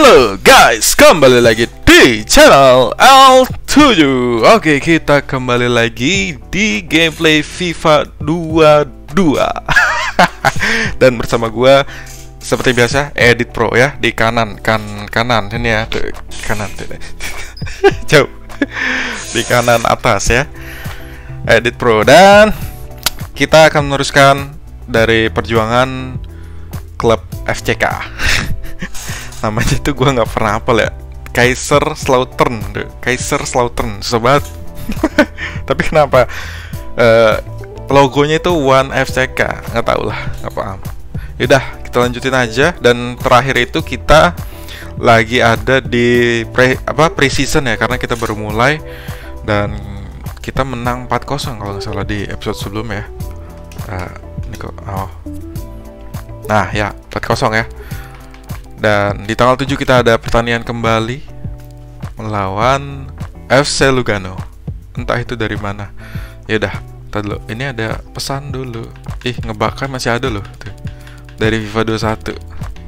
Halo guys, kembali lagi di channel L7. Oke, kita kembali lagi di gameplay FIFA 22. Dan bersama gua seperti biasa Edit Pro ya, di kanan ini ya, tuh, kanan tuh. Jauh. Di kanan atas ya. Edit Pro, dan kita akan meneruskan dari perjuangan klub FCK. Namanya tuh gue nggak pernah hafal ya. Kaiserslautern, susah banget. Tapi kenapa logonya itu One FCK? Nggak tahu lah, nggak paham. Yaudah, kita lanjutin aja. Dan terakhir itu kita lagi ada di pre-season ya, karena kita baru mulai dan kita menang 4-0 kalau nggak salah di episode sebelumnya. Ini kok, nah ya 4-0 ya. Dan di tanggal 7 kita ada pertandingan kembali melawan FC Lugano. Entah itu dari mana. Yaudah, ntar dulu. Ini ada pesan dulu. Ngebakar masih ada loh tuh. Dari FIFA 21.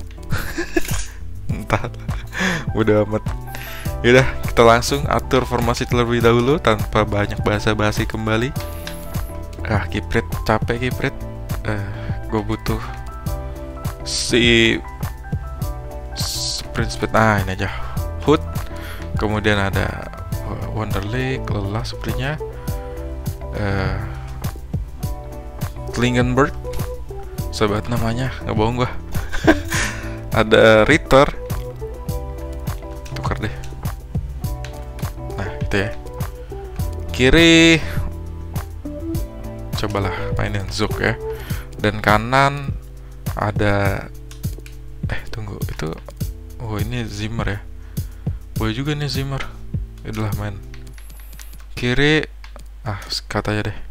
Entah. Udah amat. Yaudah, kita langsung atur formasi terlebih dahulu tanpa banyak basa-basi kembali. Kipret, capek kipret. Gue butuh si sprint speed. Ini aja Hood, kemudian ada Wonderlic, lelah sepertinya, Klingenberg, sobat namanya, nggak bohong gua. Ada Ritter, tukar deh. Nah gitu ya. Kiri cobalah mainin Zouk ya. Dan kanan ada tunggu, itu ini Zimmer ya. Boleh juga nih Zimmer. Itulah main. Kiri katanya deh.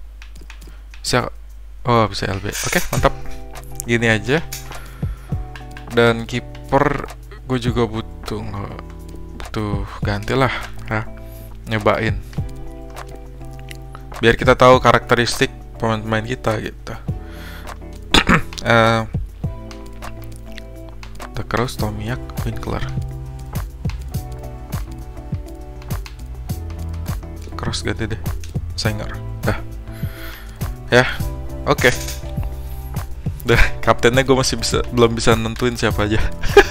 Bisa LB. Oke, mantap. Gini aja. Dan kiper gue juga butuh ganti lah ya. Nyobain. Biar kita tahu karakteristik pemain-pemain kita gitu. Kroos, Tomiak, Winkler. Kroos ganti deh, Sanger. Dah. Ya, oke. Dah, kaptennya gue masih belum bisa nentuin siapa aja.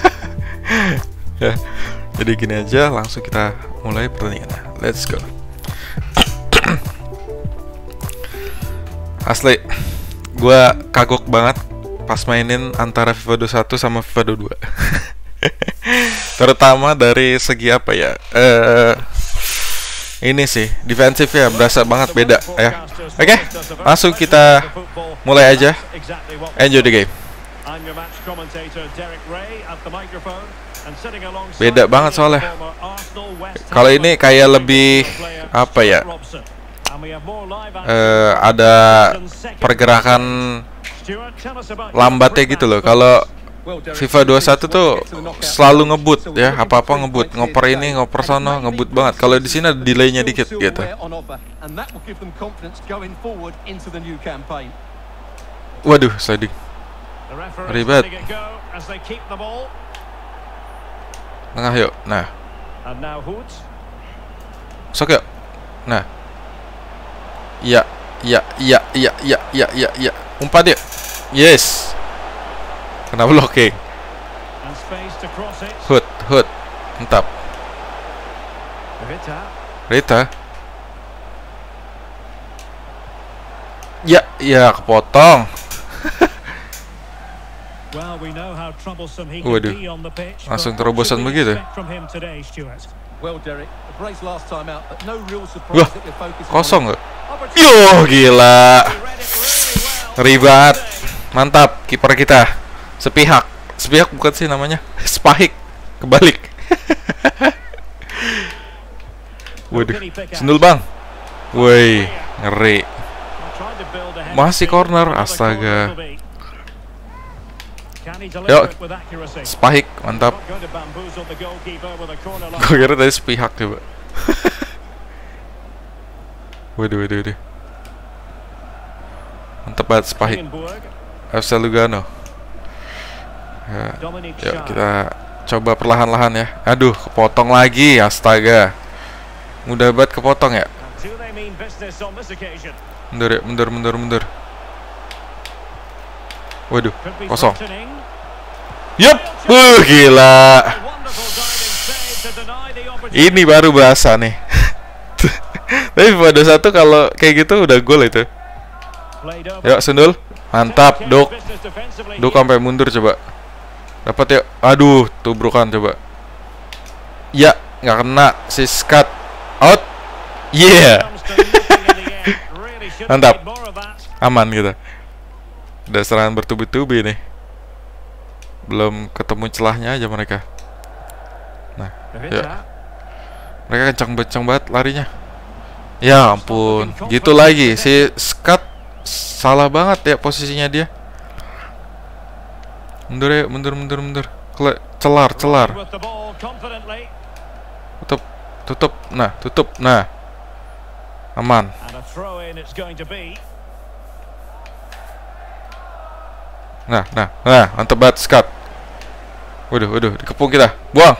Ya. Jadi gini aja, langsung kita mulai pertandingannya. Let's go. Asli, gue kagok banget pas mainin antara FIFA 21 sama FIFA 22. Terutama dari segi apa ya, ini sih defensif ya, berasa banget beda ya. Oke, langsung kita mulai aja. Enjoy the game. Beda banget soalnya. Kalau ini kayak lebih apa ya, ada pergerakan lambatnya gitu loh. Kalau FIFA 21 tuh selalu ngebut ya, apa-apa ngebut, ngoper ini, ngoper sono, ngebut banget. Kalau di sini ada delaynya dikit gitu. Waduh, sliding. Ribet. Tengah yuk. Nah. Sok yuk. Nah. Ya. Umpan yuk. Yes. Kena blocking. Hood. Mantap. Rita. Ya, kepotong. Waduh. Langsung terobosan begitu. Wah, kosong nggak? Yo, gila. Ribet. Mantap, kiper kita. Sepihak bukan sih namanya. Spahik. Kebalik. Waduh, sendul bang. Woi, ngeri. Masih corner, astaga. Yuk, Spahik, mantap. Gue kira tadi sepihak coba. Waduh. Mantap banget Spahik. FC Lugano. Ya, yuk kita Coba perlahan-lahan ya. Aduh, kepotong lagi. Astaga. Mudah banget kepotong ya. Mundur ya, mundur. Waduh, kosong. Yup, gila. Ini baru berasa nih. Tapi pada satu kalau kayak gitu udah gol itu. Yuk, sundul. Mantap, Duk. Duk sampai mundur coba. Dapat yuk. Aduh, tubrukan coba. Ya, nggak kena. Siskat. Out. Yeah. Mantap. Aman kita. Udah serangan bertubi-tubi nih. Belum ketemu celahnya aja mereka. Nah, ya. Mereka kencang banget larinya. Ya ampun, gitu lagi. Si Skat salah banget ya posisinya dia. Mundur ya, mundur. Celar. Tutup. Nah. Aman. Nah, mantap banget Skat. Waduh, dikepung kita. Buang.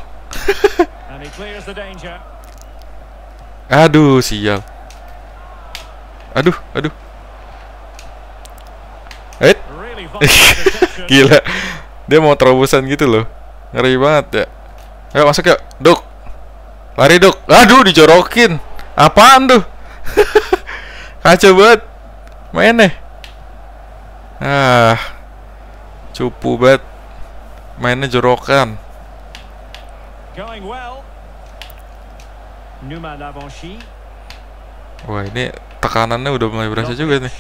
Aduh, sial. Aduh. Gila. Dia mau terobosan gitu loh. Ngeri banget ya. Ayo masuk yuk, Duk. Lari, Duk. Aduh, dijorokin. Apaan tuh? Kacau banget mainnya. Cupu banget. Mainnya jorokan. Wah, ini tekanannya udah mulai berasa juga nih.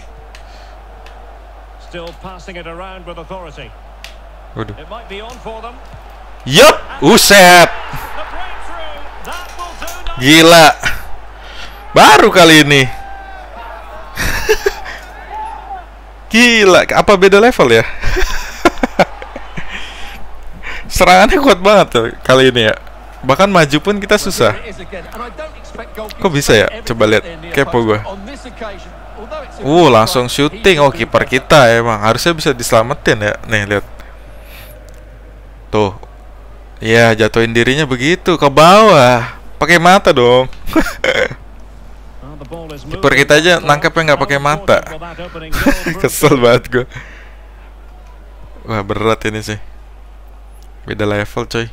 Waduh. Yup, uset. Gila. Baru kali ini. Gila, apa beda level ya? Serangannya kuat banget tuh kali ini ya. Bahkan maju pun kita susah. Kok bisa ya? Coba lihat. Kepo gua. Langsung syuting. Oh, kiper kita emang harusnya bisa diselamatin ya. Nih, lihat. Tuh. Ya, jatuhin dirinya begitu ke bawah. Pakai mata dong. Kiper kita aja nangkepnya nggak pakai mata. Kesel banget gua. Wah, berat ini sih. Beda level, coy.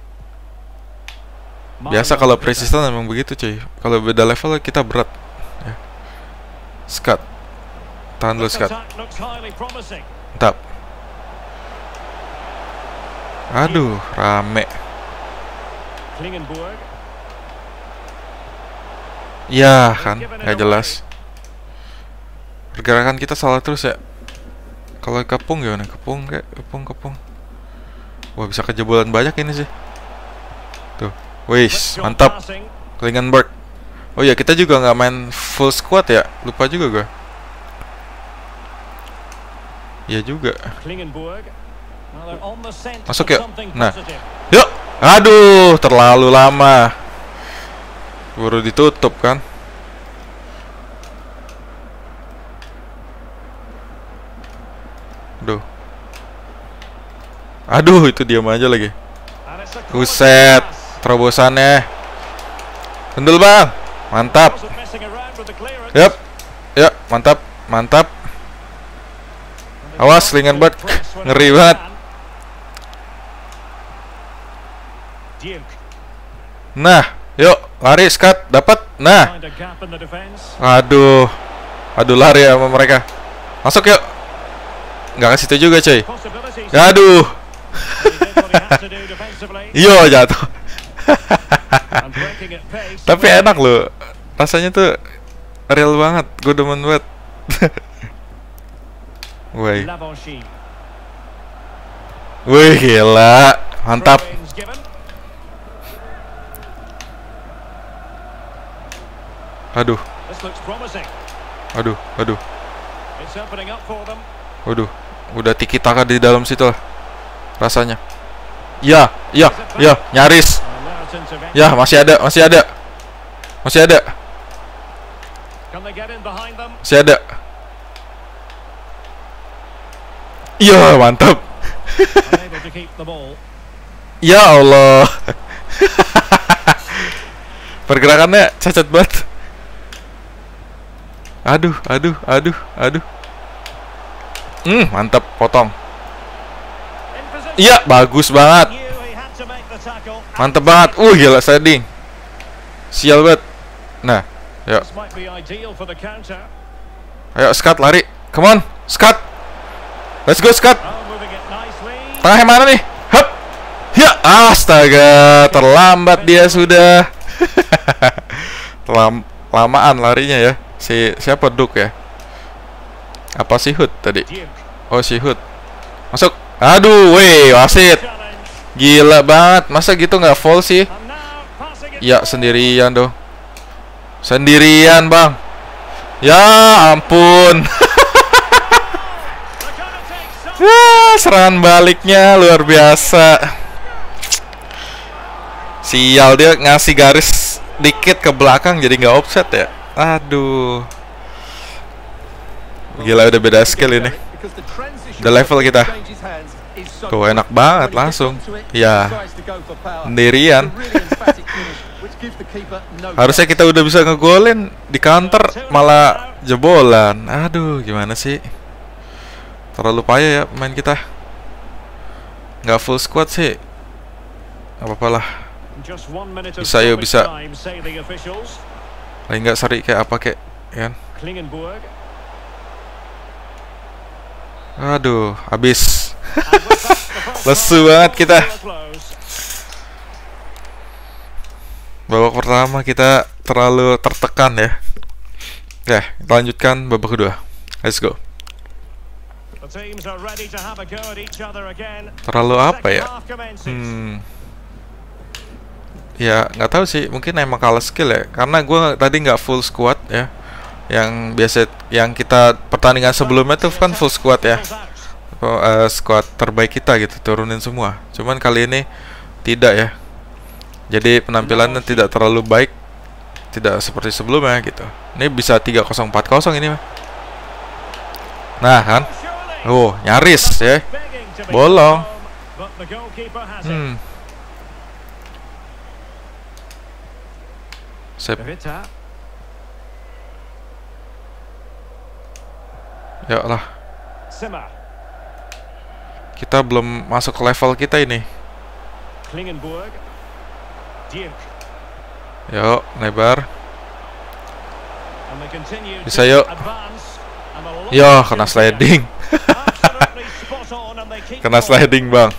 Biasa kalau Precision emang begitu, coy. Kalau beda level kita berat. Ya. Skat. Tahan dulu, Skat. Mantap. Aduh, rame. Ya kan, nggak jelas. Pergerakan kita salah terus ya. Kalau kepung gimana? Kepung. Wah, bisa kejebolan banyak ini sih. Tuh, wis, mantap. Klingenberg. Oh ya, kita juga nggak main full squad ya. Lupa juga gua. Iya juga. Masuk yuk. Nah, yuk. Aduh, terlalu lama. Baru ditutup kan. Aduh, itu diam aja lagi. Buset, terobosannya. Sendul, Bang. Mantap. Yap. Ya, mantap. Awas, Klingenberg. Ngeri banget. Nah, yuk, lari Skat, dapat. Nah. Aduh, lari sama mereka. Masuk yuk. Nggak kasih itu juga, coy. Aduh. Yo, jatuh. Tapi enak loh. Rasanya tuh real banget. Gue demen banget. Wih, gila. Mantap. Aduh. Udah tiki taka di dalam situ lah. Rasanya. Ya, nyaris. Ya, masih ada. Iya, mantap. Ya Allah. Pergerakannya cacat banget. Aduh. Mantap, potong. Iya, bagus banget. Mantap banget. Gila sliding. Sial banget. Nah, yuk. Ayo, Scott lari. Come on, Scott. Let's go, Scott. Tengah mana nih? Hup. Ya, astaga, terlambat dia sudah. Lamaan larinya ya. Siapa Duke ya? Apa si Hood tadi? Oh, si Hood. Masuk. Aduh, wasit. Gila banget. Masa gitu nggak foul sih? Ya, sendirian dong. Sendirian, Bang. Ya ampun. Serangan baliknya luar biasa. Sial, dia ngasih garis dikit ke belakang jadi nggak offset ya. Aduh. Gila, udah beda skill ini. Udah level kita. Tuh enak banget langsung. Ya, sendirian. Harusnya kita udah bisa ngegolin, di counter malah jebolan. Aduh, gimana sih? Terlalu payah ya pemain kita. Nggak full squad sih. Nggak apa-apa lah. Bisa yuk, bisa. Lain nggak seri kayak apa kayak, kan? Aduh, habis. Lesu banget kita. Babak pertama kita terlalu tertekan ya. Oke, kita lanjutkan babak kedua. Let's go. Terlalu apa ya? Ya nggak tahu sih. Mungkin emang kalah skill ya. Karena gue tadi nggak full squad ya. Yang biasa, yang kita pertandingan sebelumnya tuh kan full squad ya. Squad terbaik kita gitu, turunin semua. Cuman kali ini tidak ya. Jadi penampilannya tidak terlalu baik, tidak seperti sebelumnya gitu. Ini bisa 3-0-4-0 ini mah. Nah kan, nyaris ya, bolong. Sip. Ya lah. Kita belum masuk ke level kita ini. Yuk, lebar. Bisa yuk. Yo, kena sliding. Kena sliding, Bang.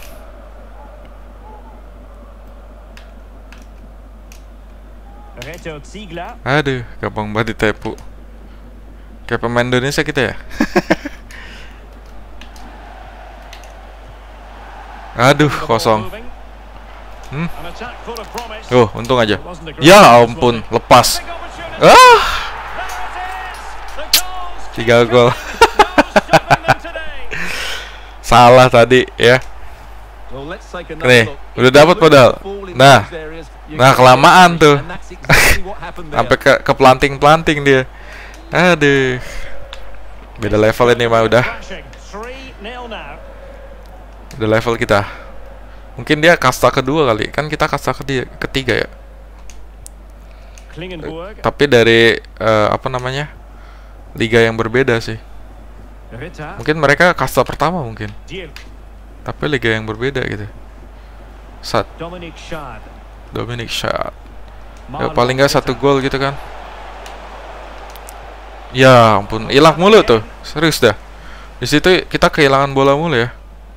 Aduh, gampang banget ditepu. Kayak pemain Indonesia kita ya. Aduh, kosong. Untung aja. Ya ampun, lepas. 3 gol. Salah tadi ya. Nih, udah dapat padahal. Nah, kelamaan tuh. Sampai ke planting dia. Aduh. Beda level ini mah udah. Udah level kita. Mungkin dia kasta kedua kali. Kan kita kasta ketiga ya. Tapi dari apa namanya? Liga yang berbeda sih. Mungkin mereka kasta pertama mungkin. Tapi liga yang berbeda gitu. Dominic Shad. Ya, paling nggak 1 gol gitu kan. Ya ampun, hilang mulu tuh. Serius dah. Di situ kita kehilangan bola mulu ya.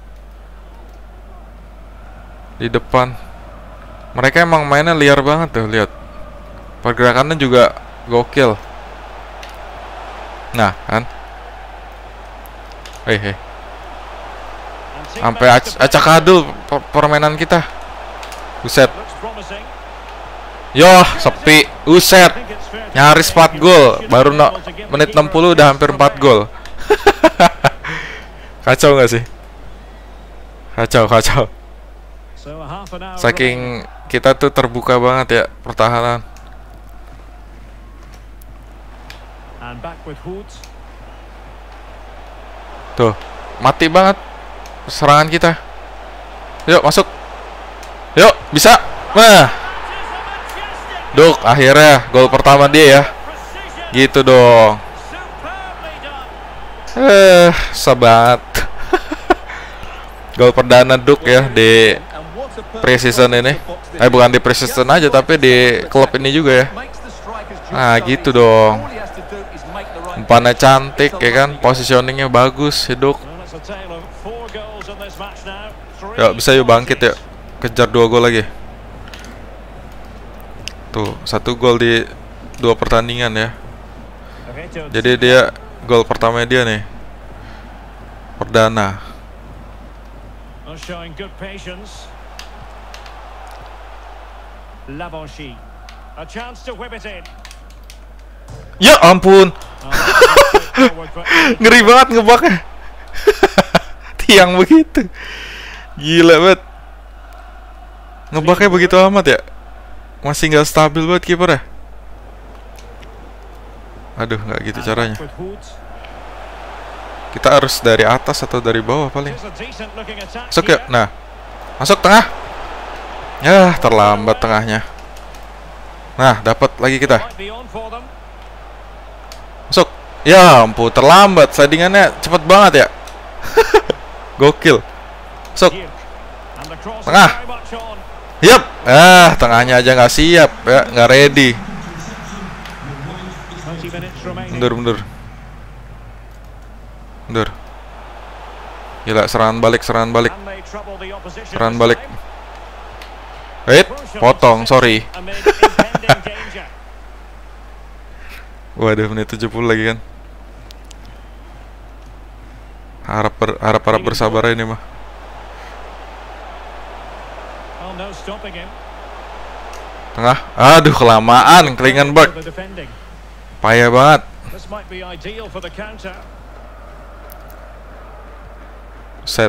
Di depan. Mereka emang mainnya liar banget tuh, lihat. Pergerakannya juga gokil. Nah, kan. Sampai acak adul permainan kita. Buset. Yoh, sepi. Buset. Nyaris 4 gol. Baru menit 60 udah hampir 4 gol. Kacau nggak sih? Kacau. Saking kita tuh terbuka banget ya pertahanan. Tuh, mati banget serangan kita. Yuk masuk. Yuk, bisa. Nah, Duk, akhirnya gol pertama dia ya. Gitu dong. Sahabat. Gol perdana Duk ya di pre-season ini. Bukan di pre-season aja, tapi di klub ini juga ya. Nah, gitu dong. Umpannya cantik ya kan, positioningnya bagus ya Duk. Ya, bisa yuk bangkit ya. Kejar 2 gol lagi. Tuh, 1 gol di 2 pertandingan ya. Jadi dia gol pertama dia nih. Perdana. Ya ampun. Ngeri banget ngebaknya. Tiang begitu. Gila banget. Ngebaknya begitu amat ya. Masih nggak stabil banget kiper ya. Aduh, nggak gitu caranya. Kita harus dari atas atau dari bawah paling. Masuk ya. Nah, masuk tengah. Ya, terlambat tengahnya. Nah, dapat lagi kita. Masuk. Ya ampun, terlambat. Slidingannya cepet banget ya. Gokil. Masuk. Tengah. Yap. Tengahnya aja nggak siap ya, nggak ready. Mundur. Gila, serangan balik. Potong, sorry. Waduh, menit 70 lagi kan. Harap bersabar ini mah. Tengah. Aduh, kelamaan Klingenberg. Payah banget. Set.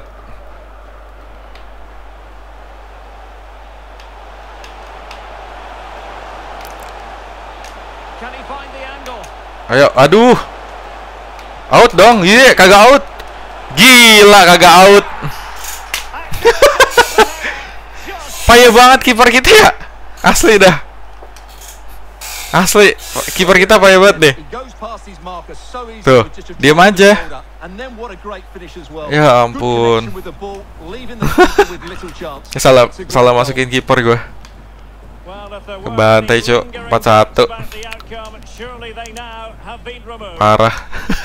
Ayo, aduh. Out dong. Iya, kagak out. Gila, kagak out. Payah banget kiper kita ya. Asli dah. Asli, kiper kita payah banget deh. Tuh, diam aja. Ya ampun. Salah masukin kiper gue. Kebantai cuk, 4-1. Parah.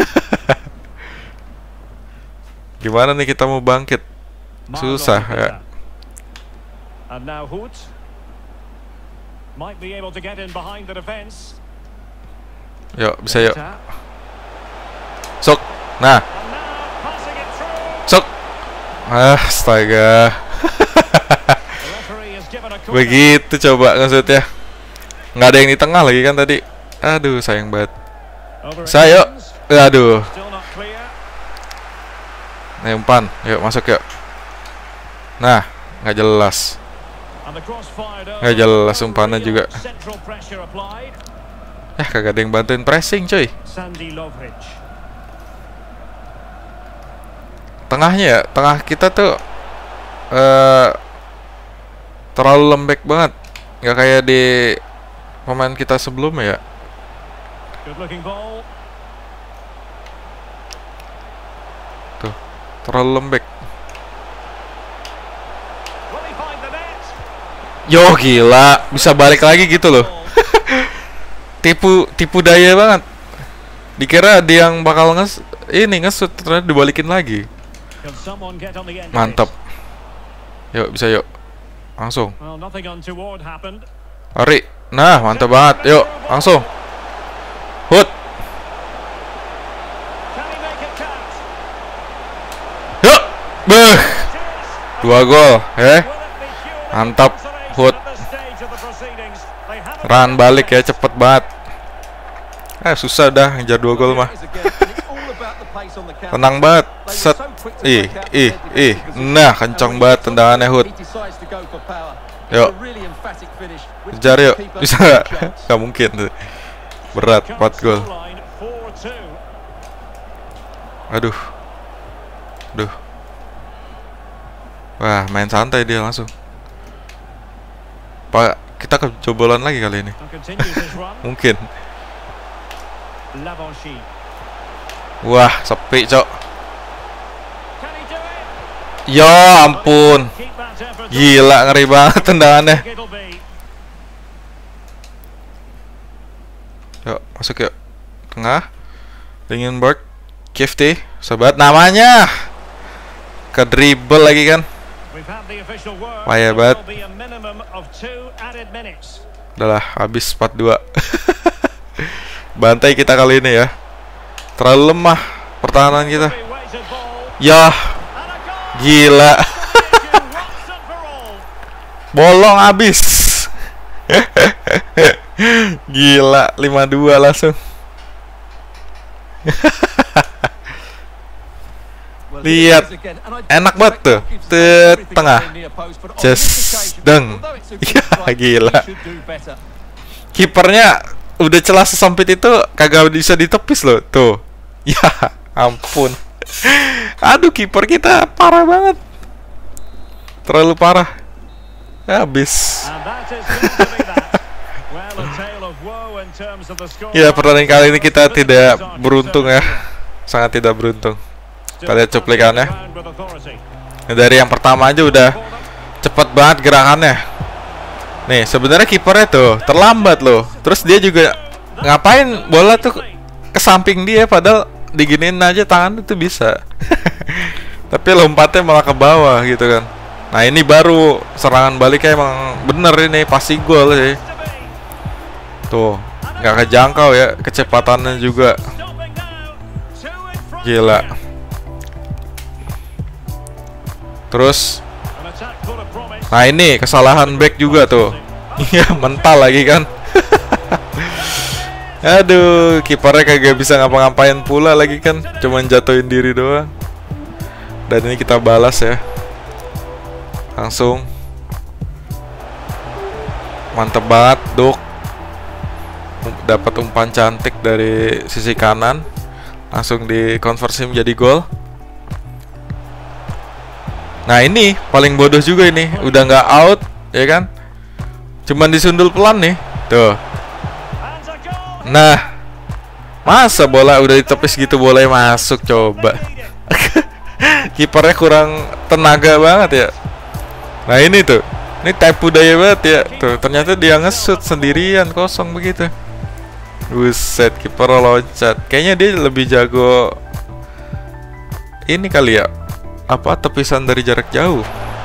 Gimana nih kita mau bangkit? Susah ya. Yuk, bisa yuk. Sok. Nah. Sok. Astaga. Begitu coba maksudnya. Nggak ada yang di tengah lagi kan tadi. Aduh, sayang banget. Saya. Aduh. Nih umpan. Yuk, masuk yuk. Nah, nggak jelas. Nggak jelas umpannya juga. Kagak ada yang bantuin pressing coy. Tengahnya ya, tengah kita tuh terlalu lembek banget. Nggak kayak di pemain kita sebelumnya ya. Tuh, terlalu lembek. Yo gila, bisa balik lagi gitu loh. Tipu daya banget. Dikira dia yang bakal ngesut, ternyata dibalikin lagi. Mantap. Yuk, bisa yuk. Langsung. Ari. Nah, mantap banget. Yuk, langsung. Hut. Yuk. Beuh. 2 gol, mantap. Hut. Run balik ya, cepet banget. Susah dah ngejar 2 gol mah. Tenang banget. Set. Nah, kencang banget tendangannya Hut. Yuk. Kejar yuk. Bisa gak? Gak mungkin tuh. Berat, 4 gol. Aduh. Wah, main santai dia langsung. Pak, kita kebobolan lagi kali ini. Mungkin. Wah, sepi, Cok. Ya ampun. Gila, ngeri banget tendangannya. Yuk, masuk yuk. Tengah. Lingenberg, Kifty, sobat namanya. Ke dribble lagi kan. Payah banget. Udahlah, habis 4-2. Bantai kita kali ini ya. Terlalu lemah pertahanan kita. Ya, gila. Bolong habis. Gila, 5-2 langsung. Lihat, enak banget tuh. Tengah. Just deng. Ya, gila. Kipernya udah celah sesempit itu kagak bisa ditepis loh. Tuh. Ya, ampun. Aduh, kiper kita parah banget. Terlalu parah. Habis. Ya, pertandingan kali ini kita tidak beruntung ya. Sangat tidak beruntung. Kita lihat cuplikannya. Dari yang pertama aja udah cepet banget gerakannya. Nih, sebenarnya kipernya tuh terlambat loh. Terus dia juga ngapain bola tuh ke samping dia, padahal diginiin aja tangan itu bisa. Tapi lompatnya malah ke bawah gitu kan. Nah, ini baru serangan baliknya emang bener ini, pasti gol sih. Tuh, nggak kejangkau ya, kecepatannya juga. Gila. Terus, nah ini kesalahan back juga tuh. Iya, mental lagi kan. Aduh, kipernya kagak bisa ngapa-ngapain pula lagi kan, cuman jatuhin diri doang. Dan ini kita balas ya. Langsung. Mantep banget, Duk. Dapat umpan cantik dari sisi kanan. Langsung dikonversi menjadi gol. Nah, ini paling bodoh juga ini. Udah nggak out, ya kan? Cuman disundul pelan nih. Tuh. Nah, masa bola udah ditepis gitu bolanya masuk, coba. Kipernya kurang tenaga banget ya. Nah, ini tuh. Ini tipu daya banget ya. Tuh, ternyata dia nge-shoot sendirian kosong begitu. Buset, kiper loncat. Kayaknya dia lebih jago ini kali ya. Apa, tepisan dari jarak jauh.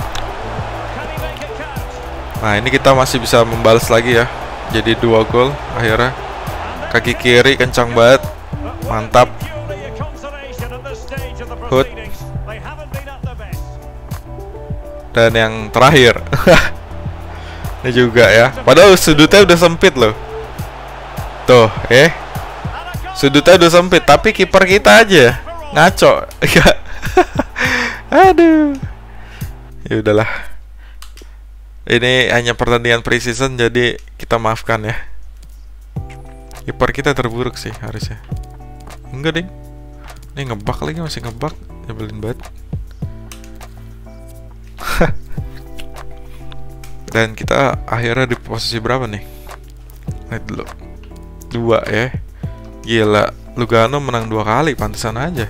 Nah, ini kita masih bisa membalas lagi ya. Jadi 2 gol akhirnya. Kaki kiri kencang banget. Mantap. Hood. Dan yang terakhir. Ini juga ya. Padahal sudutnya udah sempit loh. Tuh, sudutnya udah sempit, tapi kiper kita aja ngaco. Aduh. Ya udahlah. Ini hanya pertandingan pre-season, jadi kita maafkan ya. Kiper kita terburuk sih harusnya. Enggak, ding. Ini ngebug lagi, masih ngebug. Nyebelin banget. Dan kita akhirnya di posisi berapa nih? Lihat dulu. 2 ya. Gila, Lugano menang 2 kali, pantesan aja.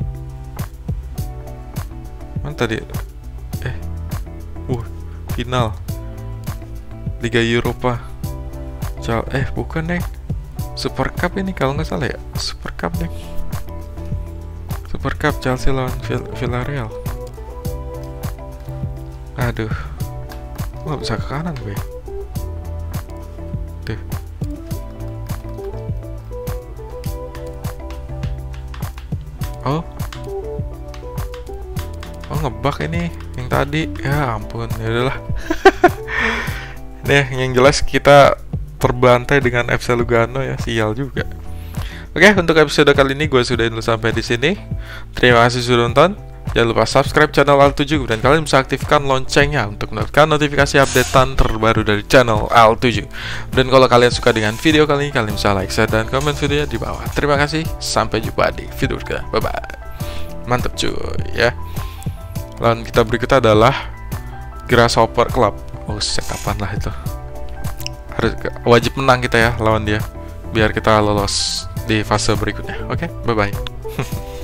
Mana tadi? Final Liga Eropa. Bukan nih. Super Cup ini kalau nggak salah ya. Super Cup nih. Super Cup Chelsea lawan Villarreal. Aduh, nggak bisa ke kanan gue. Tuh. Oh, ngebug ini yang tadi. Ya ampun, ya udahlah. Nih, yang jelas kita terbantai dengan FC Lugano ya, sial juga. Oke, untuk episode kali ini gue sudahin dulu sampai di sini. Terima kasih sudah nonton. Jangan lupa subscribe channel Al7 dan kalian bisa aktifkan loncengnya untuk mendapatkan notifikasi updatean terbaru dari channel Al7. Dan kalau kalian suka dengan video kali ini, kalian bisa like, share, dan komen videonya di bawah. Terima kasih, sampai jumpa di video berikutnya. Bye bye. Mantap cuy ya. Lawan kita berikutnya adalah Grasshopper Club. Oh, set apaan lah itu. harus wajib menang kita ya lawan dia biar kita lolos di fase berikutnya. Oke, bye bye.